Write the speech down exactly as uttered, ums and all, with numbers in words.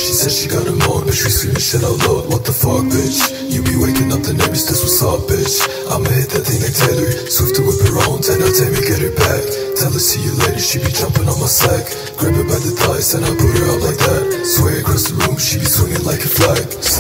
She said she got him on, but she screaming shit out loud. What the fuck, bitch? You be waking up the neighbors, this what's up, bitch. I'ma hit that thing like Taylor, swift to whip her on, ten out ten, me get her back. Tell her see you later, she be jumping on my sack. Grab her by the thighs, and I put her up like that. Sway across the room, she be swinging like a flag.